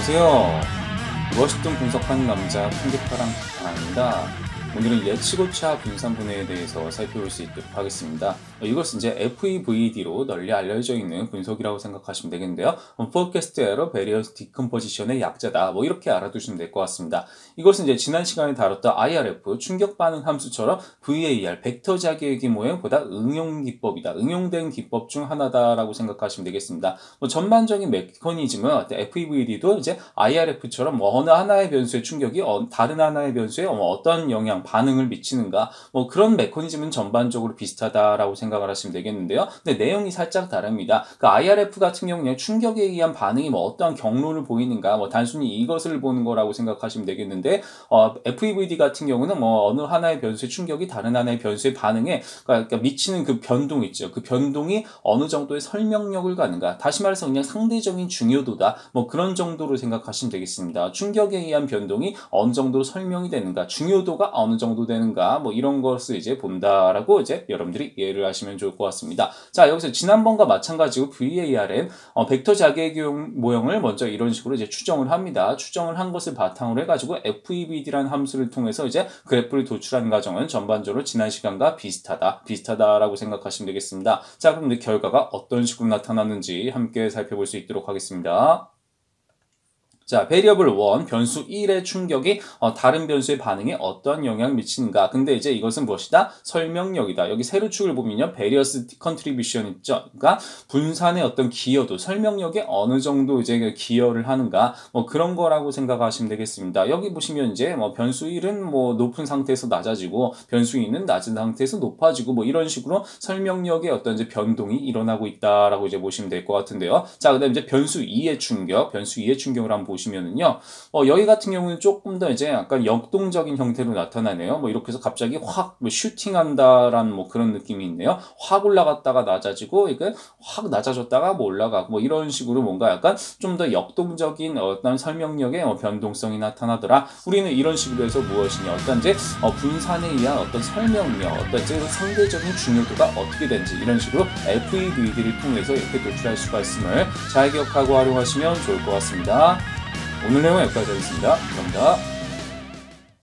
안녕하세요. 워싱턴 분석하는 남자 풍계파랑 박하입니다. 오늘은 예측오차 분산분해에 대해서 살펴볼 수 있도록 하겠습니다. 이것은 이제 FEVD로 널리 알려져 있는 분석이라고 생각하시면 되겠는데요. Forecast Error Variance Decomposition의 약자다. 이렇게 알아두시면 될 것 같습니다. 이것은 이제 지난 시간에 다뤘던 IRF, 충격 반응 함수처럼 VAR, 벡터 자기애기 모형보다 응용 기법이다. 응용된 기법 중 하나다라고 생각하시면 되겠습니다. 전반적인 메커니즘은 FEVD도 이제 IRF처럼 어느 하나의 변수의 충격이 다른 하나의 변수에 어떤 영향, 반응을 미치는가, 그런 메커니즘은 전반적으로 비슷하다라고 생각을 하시면 되겠는데요. 근데 내용이 살짝 다릅니다. 그 IRF 같은 경우는 충격에 의한 반응이 어떠한 경로를 보이는가, 단순히 이것을 보는 거라고 생각하시면 되겠는데, FEVD 같은 경우는 어느 하나의 변수의 충격이 다른 하나의 변수의 반응에 그러니까 미치는 그 변동 있죠. 그 변동이 어느 정도의 설명력을 가는가. 다시 말해서 그냥 상대적인 중요도다. 그런 정도로 생각하시면 되겠습니다. 충격에 의한 변동이 어느 정도로 설명이 되는가, 중요도가 어느 정도 되는가, 이런 것을 이제 본다라고 이제 여러분들이 이해를 하시면 좋을 것 같습니다. 자, 여기서 지난번과 마찬가지로 VAR은 벡터 자기애기 모형을 먼저 이런 식으로 이제 추정을 합니다. 추정을 한 것을 바탕으로 해가지고 FEVD라는 함수를 통해서 이제 그래프를 도출하는 과정은 전반적으로 지난 시간과 비슷하다라고 생각하시면 되겠습니다. 자, 그럼 이제 결과가 어떤 식으로 나타났는지 함께 살펴볼 수 있도록 하겠습니다. 자, 베리어블 1, 변수 1의 충격이 다른 변수의 반응에 어떤 영향을 미치는가. 근데 이제 이것은 무엇이다? 설명력이다. 여기 세로축을 보면요. 베리어스 컨트리뷰션 있죠. 그러니까 분산의 어떤 기여도, 설명력에 어느 정도 이제 기여를 하는가. 그런 거라고 생각하시면 되겠습니다. 여기 보시면 이제 변수 1은 높은 상태에서 낮아지고, 변수 2는 낮은 상태에서 높아지고, 이런 식으로 설명력의 어떤 이제 변동이 일어나고 있다라고 이제 보시면 될 것 같은데요. 자, 그 다음에 이제 변수 2의 충격을 한번 보시면은요, 여기 같은 경우는 조금 더 이제 약간 역동적인 형태로 나타나네요. 이렇게 해서 갑자기 확 슈팅한다라는 그런 느낌이 있네요. 확 올라갔다가 낮아지고, 이게 확 낮아졌다가 올라가고, 이런 식으로 뭔가 약간 좀 더 역동적인 어떤 설명력의 변동성이 나타나더라. 우리는 이런 식으로 해서 무엇이냐, 어떤 이제 분산에 의한 어떤 설명력, 어떤 이제 상대적인 중요도가 어떻게 되는지 이런 식으로 FEVD를 통해서 이렇게 도출할 수가 있음을 잘 기억하고 활용하시면 좋을 것 같습니다. 오늘 내용은 여기까지 하겠습니다. 감사합니다.